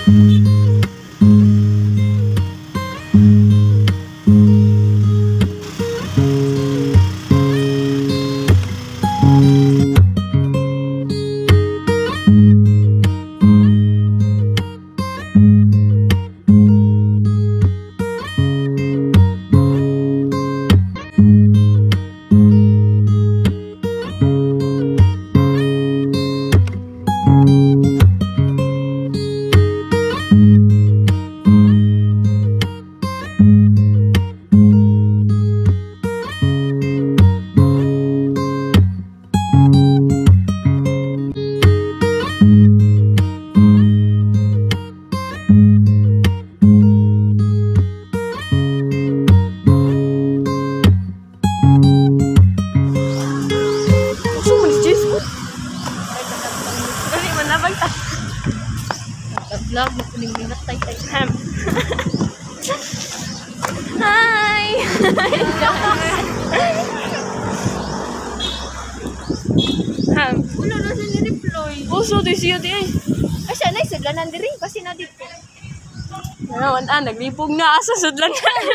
Vlog mo kuning minat tay. Hi. Ulo na siya ni-deploy. Uso di siya di ay. Ay siya na sudlanan diri kasi na dito. Naman naglipog na asa sudlan.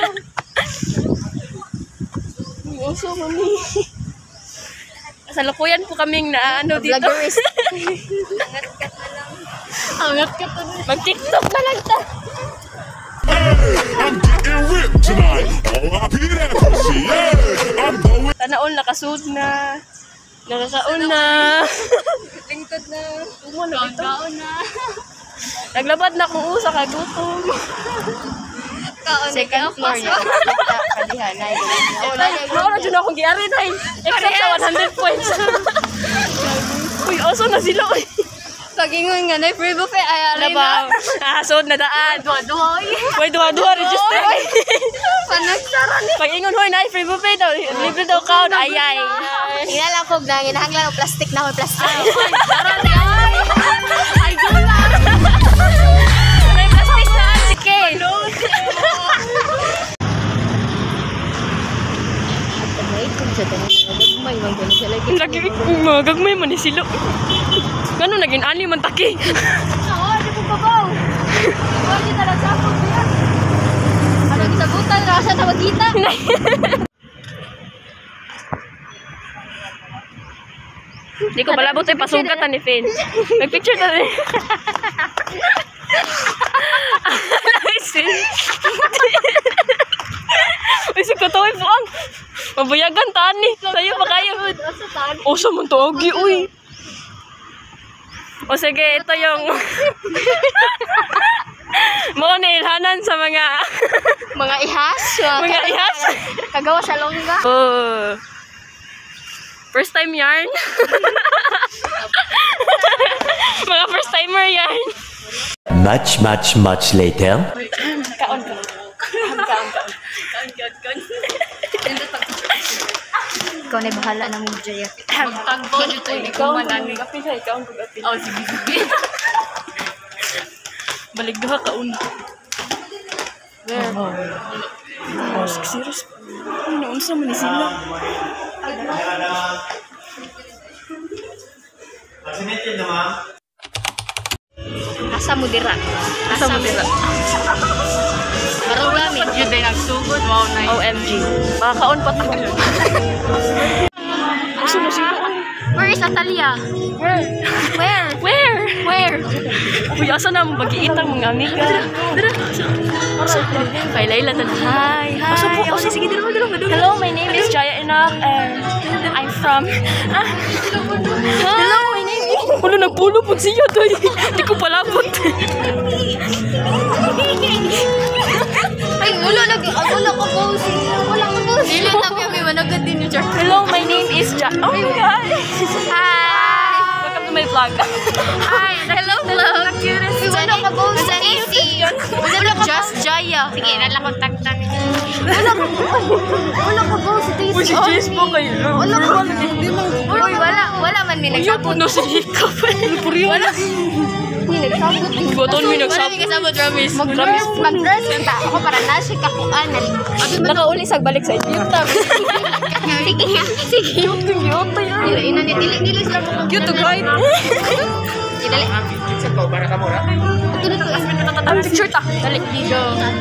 Uso man ni. Sa lukuyan po kaming na ano dito. Vloggerist. Angat ka to. Mag-TikTok na lang ta. I'm getting ripped tonight. R.I.P. that pussy. Yeah, I'm going. Tanaon nakasud na. Nakakaon na. Lingkod na. Umano ito. Kaon na. Naglabad na kung usa ka gutom. Kaon. Second floor niya. Kadiha na. Mawala dyan akong giari na except sa 100 points. Uy, aso na sila. Uy. Pagingon nga na free buffet ay alay Labaw. na. Asod na daan. Duha-duha. Uy, duha-duha register. Panagsara ni. Pag-ingon, hoy, na free buffet daw. Libre daw count. Ay. Inalang ko na ginahanglan og plastic na hoy plastic. Ay, gula. May plastic na. Sige. Magagmay man ni sila. Gano'n naging ani man taki. Oo, di po babaw. Oo, di talaga sa yan. Ano kita butan na sa tawagita. Hindi ko balabot ay pasugat ni Finn. May picture na rin. Uy, sigatoy po ang mabuyagan tani. Tayo pa kayo. O, sa mong tawagi, uy. O, sige, ito yung mga nailhanan sa mga ihas. mga ihas. Kagawa sa longga. Oh. First time yarn. Mga first timer yarn. Much later. Kaon. Ikaw na bahala ng mga jaya. Tagbo dito ikaw magapil ha ikaw ang pag-apil. Oh, sige. Balik duha ka una. Where? Oh, serious. Ano unsa man ni sila? Asa mo dira? Asa mo dira? Baro rami. Yun din nagsugod. Wow, nice. OMG. Makakaon pa tayo. Asa mo sila? Where is Atalia? Where? Uy, asa na mag-iitang mga amiga. Dara. Kay Layla na. Hi. Asa, sige, dito. Hello, my name is Jaya Enoch and I'm from... Hello, my name is... Wala, nagpulo po siya doy. Hindi ko palapot. Ay, wala ko pose. Dili na kami managad din ni Char. Hello, my name is Jaya. Oh my God. Hi. Welcome to my vlog. Hi. Hello, vlog. Wala ka pose. Wala ka just Jaya. Sige, nalakot takta ni. Wala ka pose. Uy, si Jess po kayo. Wala man may nagsabot. No, si Hikap. Wala. May nagsabot. Buton may nagsabot. Ramis. Mag-dress ka. Ako para na siya kakuan. Nakauli sa balik sa YouTube. Sige nga. Sige. Cute yun. Dili sila mo. Cute to guide. dali. Ang picture ta. Dali. Dito.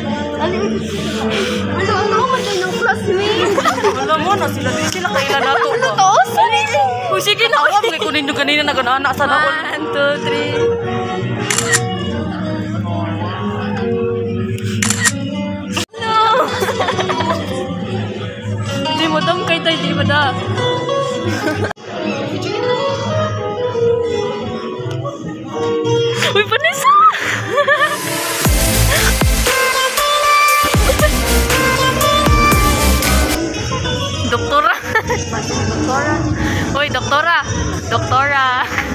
Ano man tayo ng classmate? Alam mo na sila din sila kaila nato ba? Ano to? Dali. O sige na. Awa mo kunin nyo kanina nag-anak sa naon. 1, 2, 3. No. Di mo dam kay tay di mo da. Uy, Vanessa! Doktora. Uy, doktora. Doktora.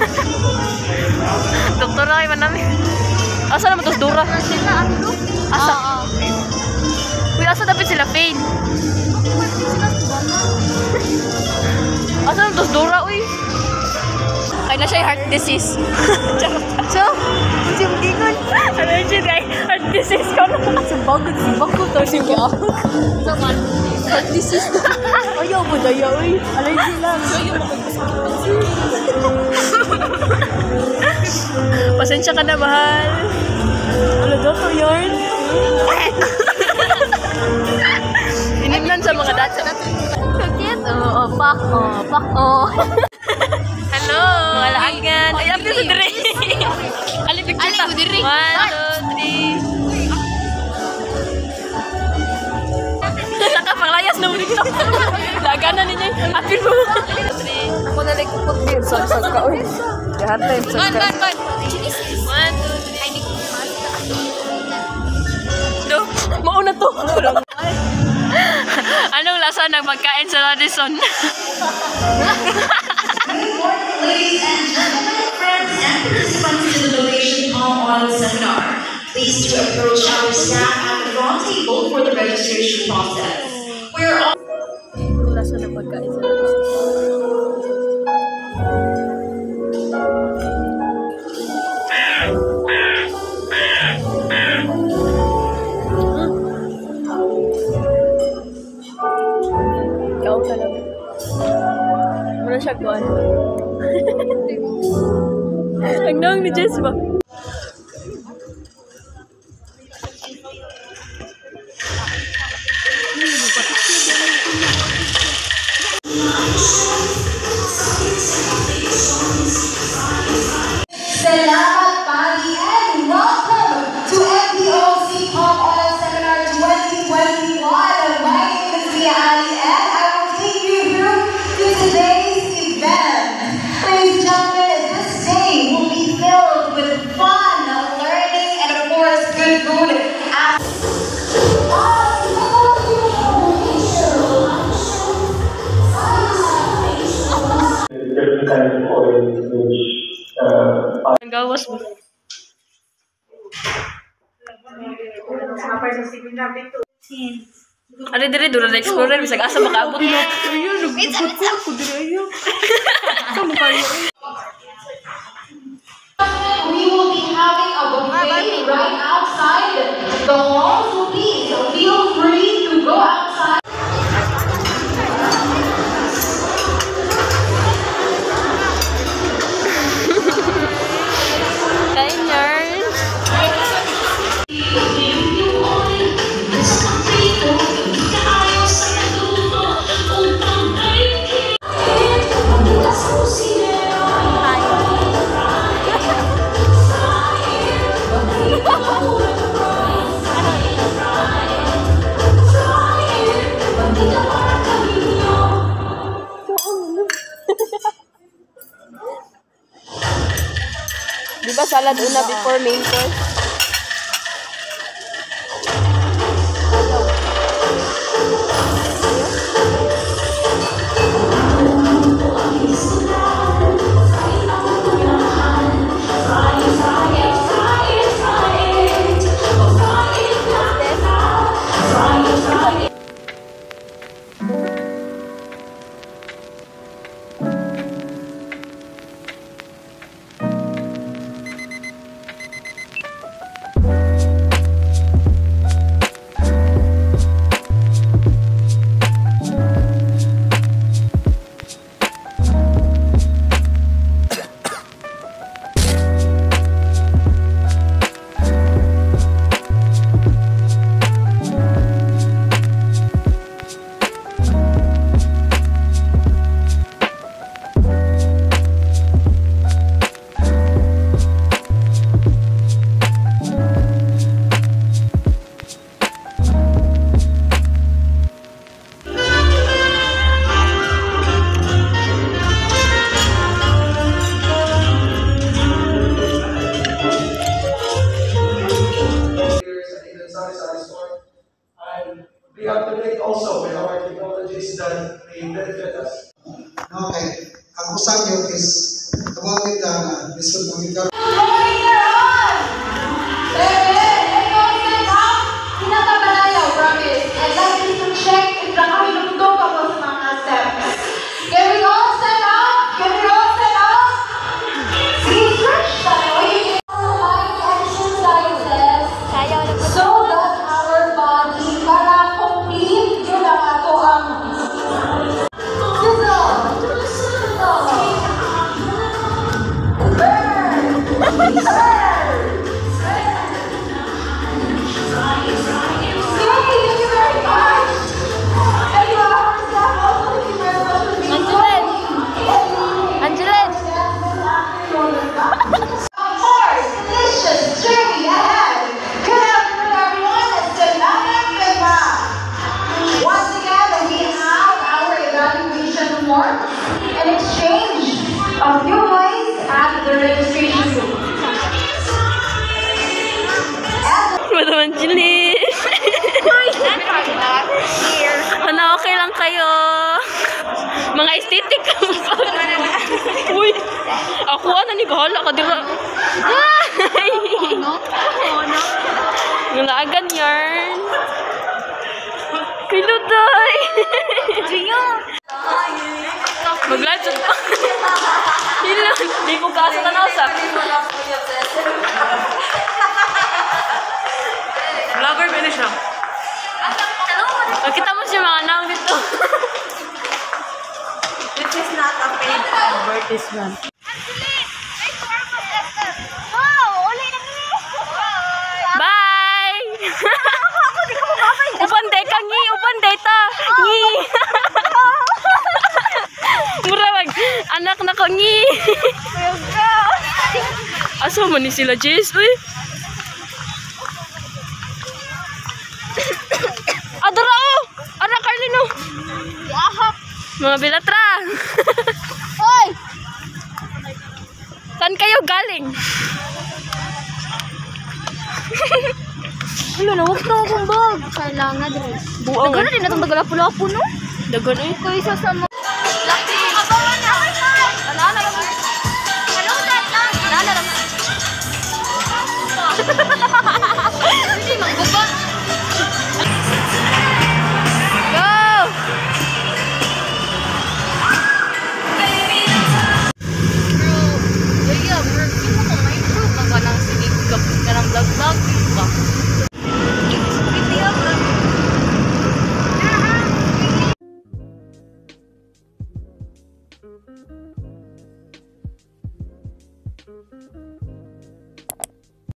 Doktora kay manami. Asa naman tos Dora? Sila ano? Asa? Uy, asa dapat sila Faye? Asa naman tos Dora, uy? Kaya na siya yung heart disease. So, si Mdingon. Ano yun siya, guys? Heart disease ka na. Sumbag ko to siya. So, man. Heart disease na. Ayaw mo daya, uy. Allergy lang. Pasensya ka na, mahal. Ano daw to yun? Inimnan sa mga data. Cute. Oh, pak. Oh, pak. Oh. Hello! Mga laagan. Ay, apil sa dire. Ali, picture Ali, ta. ko dire. 1, 2, 3. Saka panglayas na ulit ito. Laganan ninyo. Apil mo. 3. Ako na like put din. Sag ka. Uy. Hard time. Sag ka. 1, 2, 3. Do. Mauna to. Anong lasa ng pagkain sa Radisson? Ladies and gentlemen, friends and participants to the donation palm oil seminar. Please to approach our staff at the front table for the registration process. We are all Lasa ng pagkain sa Radisson. Ikaw ka lang. Muna siya kuhan. Ang naong ni Jess ba? Salamat Pagi and welcome to MPOC Palm Oil Seminar 2021. My name is Leah Ali and I will take you through to today's event. Ladies and gentlemen, this day will be filled with fun, learning, and of course, good food. Different kinds of oil which Ang gawas ba? Ari dire dura na explorer bisag asa makaabot mo. Ayun, nagbugot ko ako dire ayo. Kamu kayo. We will be having a buffet right outside the hall, so please feel free to go outside. Kain yarn. Di ba salad una before main course? be up to date also with our technologies that may benefit us. Okay. Ang usap nyo is about with the lisod ng ikaw. So that our body para complete yun ang ato ang Angeline! Once again, we have our evaluation form and exchange of new ways at the registration room. Madam Angeline! Ano, okay lang kayo? Mga aesthetic ka mo. Uy! Ako, ano ni bahala ka, di ba? Ay! Yung laagan yarn. Piluday! Mag-live sa pa. Ilan? Di ko kasa tanawsap. Vlogger ba na siya? Kita mo siya mga naong dito. This is not a paid advertisement. Bye! Upan day ka, ngi! Upan day ta! Ngi! Mura mag, anak na ko, ngi! Asa man ni sila, Jess? Uy! Adara oh! Anak Carlin oh! Mga bilatra! Hoy! Saan kayo galing? Ano na, huwag na akong bag. Kailangan din. Buang Dagan na din natong tagalapu-lapu, no? Dagan eh. Kaya isa sa mga... Laki! Kabawan na! Wala na lang. Hello, Tata! Wala na lang. Hindi, magbuba. Go! Bro, yaya, bro, hindi mo kung may proof ka ng sinigap ka ng vlog-vlog, ba?